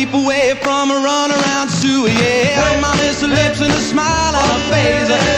away from a runaround Sue, yeah. My miss her lips and a smile on her face.